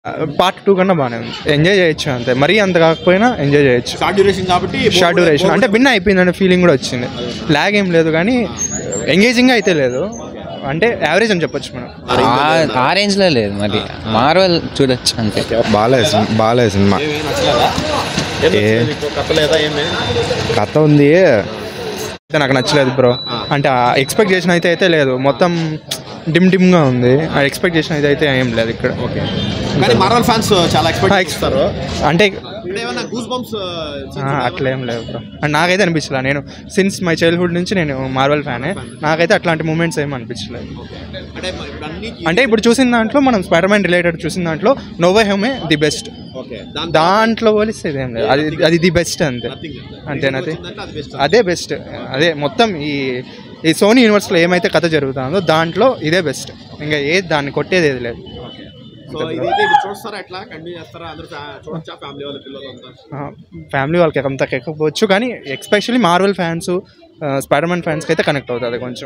Part 2 కన్నా బాగానే ఉంది. ఎంజాయ్ చేయొచ్చు అంతే, మరీ అంత కాకపోయినా ఎంజాయ్ చేయొచ్చు. షార్ట్ డ్యూరేషన్ అంటే భిన్న అయిపోయిందనే ఫీలింగ్ కూడా వచ్చింది. లాగ్ ఏం లేదు కానీ ఎంగేజింగ్గా అయితే లేదు, అంటే యావరేజ్ అని చెప్పొచ్చు మనం. ఆ రేంజ్లో లేదు, మరి మార్వెల్ చూడొచ్చు అంతే. బాగాలేదు సినిమా. కథ ఉంది, నాకు నచ్చలేదు బ్రో. అంటే ఎక్స్పెక్ట్ చేసిన అయితే లేదు, మొత్తం డిమ్గా ఉంది. ఎక్స్పెక్ట్ చేసిన అయితే ఏం లేదు ఇక్కడ. మార్వెల్ ఫ్యాన్స్ చాలా ఎక్స్పెక్ట్ చేస్తారు అంటే అట్లా ఏం లేదు బ్రో. అండ్ నాకైతే అనిపించలేదు, నేను సిన్స్ మై చైల్డ్హుడ్ నుంచి నేను మార్వెల్ ఫ్యానే, నాకైతే అట్లాంటి మూమెంట్స్ ఏమి అనిపించలేదు. అంటే ఇప్పుడు చూసిన దాంట్లో మనం స్పైడర్ మ్యాన్ రిలేటెడ్ చూసిన దాంట్లో నో వే హోమే ది బెస్ట్, దాంట్లో పోలిస్తే ఇదేం లేదు, అది ది బెస్ట్ అంతే. అంతేనది, అదే బెస్ట్. అదే మొత్తం ఈ సోనీ యూనివర్స్లో ఏమైతే కథ జరుగుతుందో దాంట్లో ఇదే బెస్ట్, ఇంకా ఏది దాన్ని కొట్టేది ఏది లేదు. ఫ్యామిలీ వాళ్ళకి అంత ఎక్కకపోవచ్చు, కానీ especially Marvel fans, spider man ఫ్యాన్స్కి అయితే కనెక్ట్ అవుతుంది కొంచెం.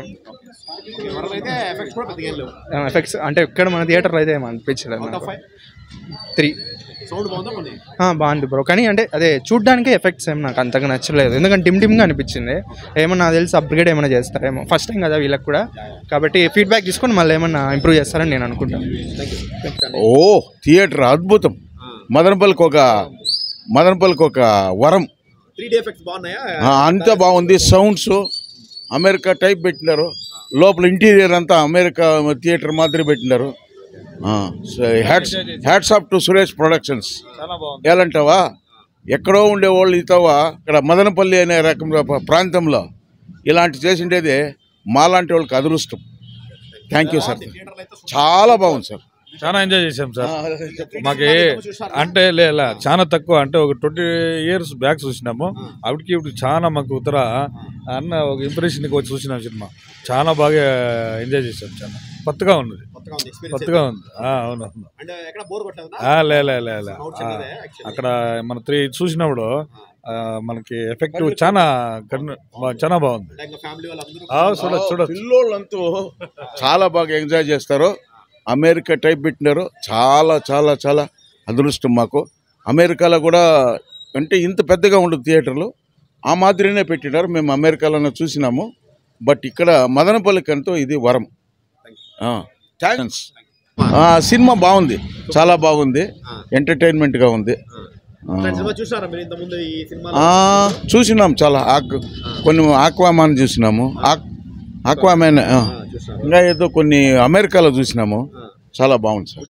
ఎఫెక్ట్స్ అంటే ఇక్కడ మన థియేటర్లో అయితే ఏమి అనిపించలేదు. 3 బాగుంది బ్రో, కానీ అంటే అదే చూడ్డానికి ఎఫెక్ట్స్ ఏమి నాకు అంతగా నచ్చలేదు, ఎందుకంటే డిమ్గా అనిపించింది. ఏమన్నా నాకు తెలిసి అప్గ్రేడ్ ఏమైనా చేస్తారేమో, ఫస్ట్ టైం కదా వీళ్ళకి కూడా, కాబట్టి ఫీడ్బ్యాక్ తీసుకొని మళ్ళీ ఏమన్నా ఇంప్రూవ్ చేస్తారని నేను అనుకుంటాను. థియేటర్ అద్భుతం. మదనపల్లికి ఒక వరం. అంతా బాగుంది. సౌండ్స్ అమెరికా టైప్ పెట్టినారు, లోపల ఇంటీరియర్ అంతా అమెరికా థియేటర్ మాదిరి పెట్టినారు. Hats off to Suresh productions. ఎలాంటావా, ఎక్కడో ఉండేవాళ్ళు ఇతవా ఇక్కడ మదనపల్లి అనే రకం ప్రాంతంలో ఇలాంటి చేసిండేది మాలాంటి వాళ్ళకి అదృష్టం. థ్యాంక్ యూ సార్, చాలా బాగుంది సార్, చాలా ఎంజాయ్ చేసాం సార్. మాకు అంటే లేదా చాలా తక్కువ, అంటే ఒక 20 years బ్యాక్ చూసినాము, అప్పటికి ఇప్పుడు చాలా మాకు ఉత్తర అన్న ఒక ఇంప్రెషన్కి వచ్చి చూసినాం సినిమా. చాలా బాగా ఎంజాయ్ చేసాం, చాలా కొత్తగా ఉన్నది, కొత్తగా ఉంది. అవునవును, లే అక్కడ మన 3 చూసినప్పుడు మనకి ఎఫెక్ట్ చాలా బాగుంది. చూడొచ్చు, పిల్లోళ్ళంతా చాలా బాగా ఎంజాయ్ చేస్తారు. అమెరికా టైప్ పెట్టినారు, చాలా చాలా చాలా అదృష్టం మాకు. అమెరికాలో కూడా అంటే ఇంత పెద్దగా ఉండదు థియేటర్లు, ఆ మాదిరినే పెట్టినారు. మేము అమెరికాలోనే చూసినాము, బట్ ఇక్కడ మదనపల్లికంటూ ఇది వరం. థ్యాంక్స్. సినిమా బాగుంది, చాలా బాగుంది, ఎంటర్టైన్మెంట్గా ఉంది. చూసినాం చాలా, కొన్ని ఆక్వామాన్ చూసినాము, ఆక్వామాన్ ఇంకా ఏదో కొన్ని అమెరికాలో చూసినాము, చాలా బాగుంది సార్.